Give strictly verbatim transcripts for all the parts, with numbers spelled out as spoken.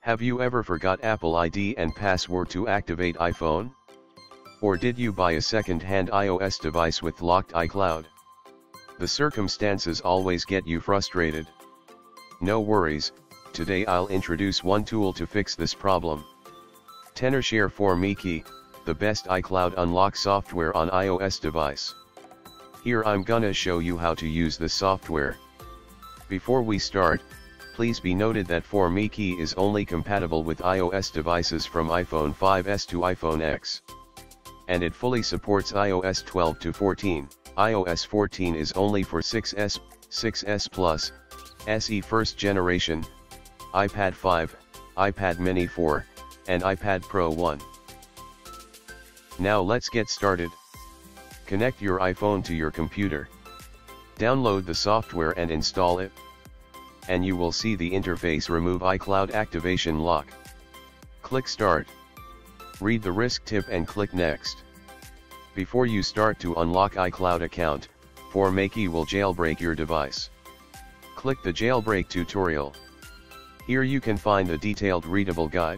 Have you ever forgot Apple I D and password to activate iPhone? Or did you buy a second-hand iOS device with locked iCloud? The circumstances always get you frustrated. No worries, today I'll introduce one tool to fix this problem. Tenorshare for Me Key, the best iCloud unlock software on iOS device. Here I'm gonna show you how to use the software. Before we start, please be noted that For Me Key is only compatible with iOS devices from iPhone five S to iPhone X. And it fully supports iOS twelve to fourteen. iOS fourteen is only for six S, six S Plus, S E first generation, iPad five, iPad mini four, and iPad Pro one. Now let's get started. Connect your iPhone to your computer. Download the software and install it. And you will see the interface Remove iCloud Activation Lock. Click Start. Read the risk tip and click Next. Before you start to unlock iCloud account, For Me Key will jailbreak your device. Click the jailbreak tutorial. Here you can find a detailed readable guide.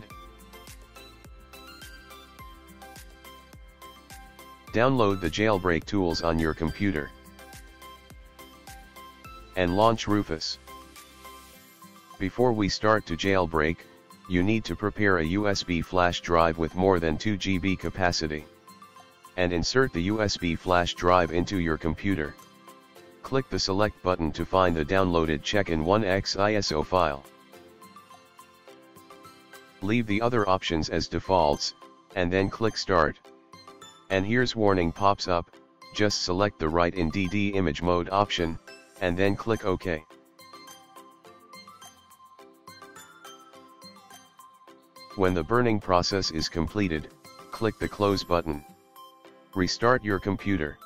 Download the jailbreak tools on your computer. And launch Rufus. Before we start to jailbreak, you need to prepare a U S B flash drive with more than two gigabytes capacity. And insert the U S B flash drive into your computer. Click the select button to find the downloaded check in one X I S O file. Leave the other options as defaults, and then click Start. And here's warning pops up, just select the Write in D D image mode option, and then click OK. When the burning process is completed, click the Close button. Restart your computer.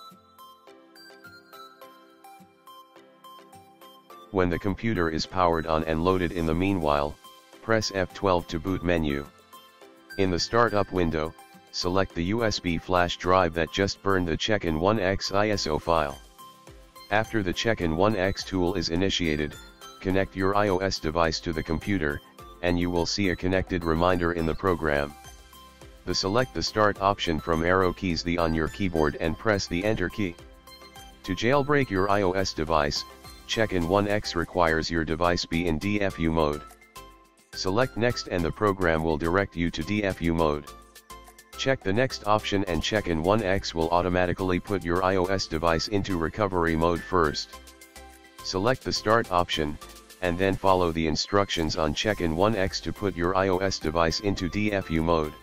When the computer is powered on and loaded in the meanwhile, press F twelve to boot menu. In the startup window, select the U S B flash drive that just burned the check in one X I S O file. After the check in one X tool is initiated, connect your iOS device to the computer, and you will see a connected reminder in the program. The select the Start option from arrow keys the on your keyboard and press the Enter key. To jailbreak your iOS device, check in one X requires your device be in D F U mode. Select Next and the program will direct you to D F U mode. Check the Next option and check in one X will automatically put your iOS device into recovery mode first. Select the Start option, and then follow the instructions on check in one X to put your iOS device into D F U mode.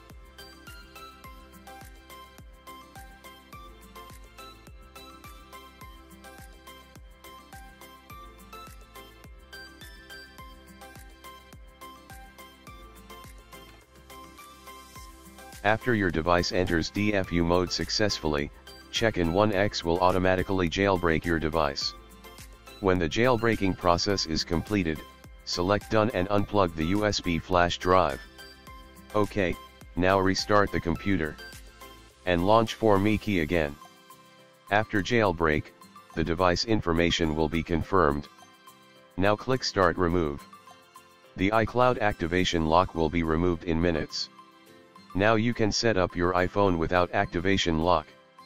After your device enters D F U mode successfully, check in one X will automatically jailbreak your device. When the jailbreaking process is completed, select Done and unplug the U S B flash drive. OK, now restart the computer. And launch For Me Key again. After jailbreak, the device information will be confirmed. Now click Start Remove. The iCloud activation lock will be removed in minutes. Now you can set up your iPhone without activation lock.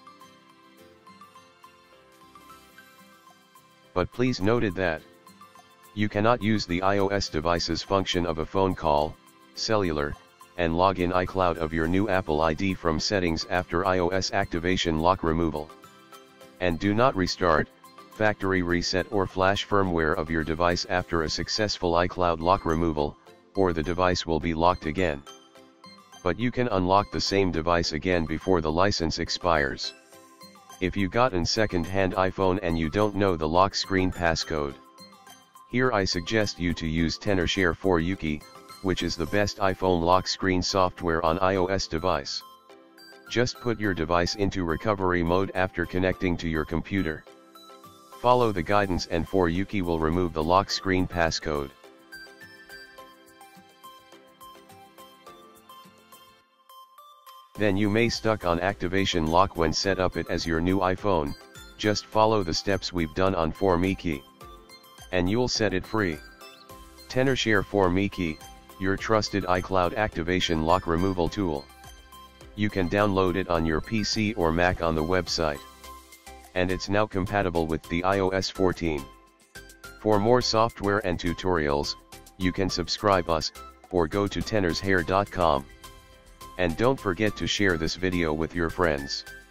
But please note that you cannot use the iOS device's function of a phone call, cellular, and log in iCloud of your new Apple I D from settings after iOS activation lock removal. And do not restart, factory reset or flash firmware of your device after a successful iCloud lock removal, or the device will be locked again. But you can unlock the same device again before the license expires. If you got an second-hand iPhone and you don't know the Lockscreen passcode, here I suggest you to use Tenorshare for Me Key, which is the best iPhone lock screen software on iOS device. Just put your device into recovery mode after connecting to your computer. Follow the guidance and For Me Key will remove the lock screen passcode. Then you may stuck on activation lock when set up it as your new iPhone. Just follow the steps we've done on For Me Key, and you'll set it free. Tenorshare For Me Key, your trusted iCloud activation lock removal tool. You can download it on your P C or Mac on the website. And it's now compatible with the i O S fourteen. For more software and tutorials, you can subscribe us, or go to tenorshare dot com. And don't forget to share this video with your friends.